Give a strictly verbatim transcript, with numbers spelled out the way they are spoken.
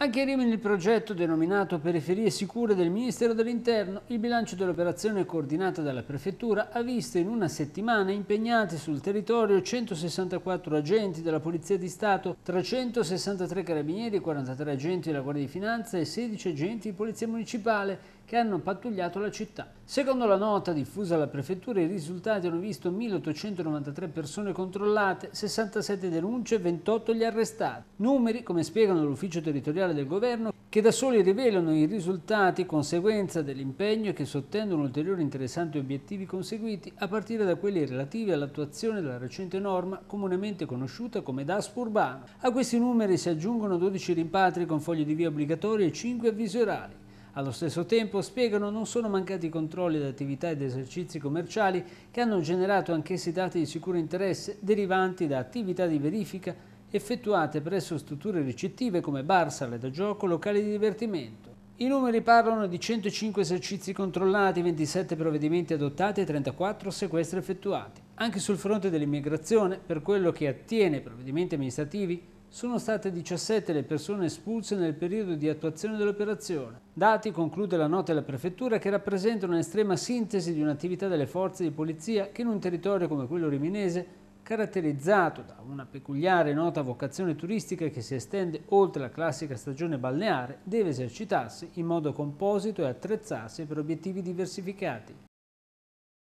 Anche a Rimini il progetto denominato Periferie Sicure del Ministero dell'Interno, il bilancio dell'operazione coordinata dalla Prefettura ha visto in una settimana impegnati sul territorio centosessantaquattro agenti della Polizia di Stato, trecentosessantatré carabinieri, quarantatré agenti della Guardia di Finanza e sedici agenti di Polizia Municipale che hanno pattugliato la città. Secondo la nota diffusa alla Prefettura, i risultati hanno visto milleottocentonovantatré persone controllate, sessantasette denunce e ventotto gli arrestati. Numeri, come spiegano l'Ufficio Territoriale del Governo, che da soli rivelano i risultati conseguenza dell'impegno e che sottendono ulteriori interessanti obiettivi conseguiti, a partire da quelli relativi all'attuazione della recente norma comunemente conosciuta come Daspo urbano. A questi numeri si aggiungono dodici rimpatri con fogli di via obbligatori e cinque avvisi orali. Allo stesso tempo, spiegano, non sono mancati controlli ad attività ed esercizi commerciali che hanno generato anch'essi dati di sicuro interesse derivanti da attività di verifica effettuate presso strutture ricettive come bar, sale da gioco, locali di divertimento. I numeri parlano di centocinque esercizi controllati, ventisette provvedimenti adottati e trentaquattro sequestri effettuati. Anche sul fronte dell'immigrazione, per quello che attiene ai provvedimenti amministrativi, sono state diciassette le persone espulse nel periodo di attuazione dell'operazione. Dati, conclude la nota della Prefettura, che rappresentano un'estrema sintesi di un'attività delle forze di polizia che in un territorio come quello riminese, caratterizzato da una peculiare e nota vocazione turistica che si estende oltre la classica stagione balneare, deve esercitarsi in modo composito e attrezzarsi per obiettivi diversificati.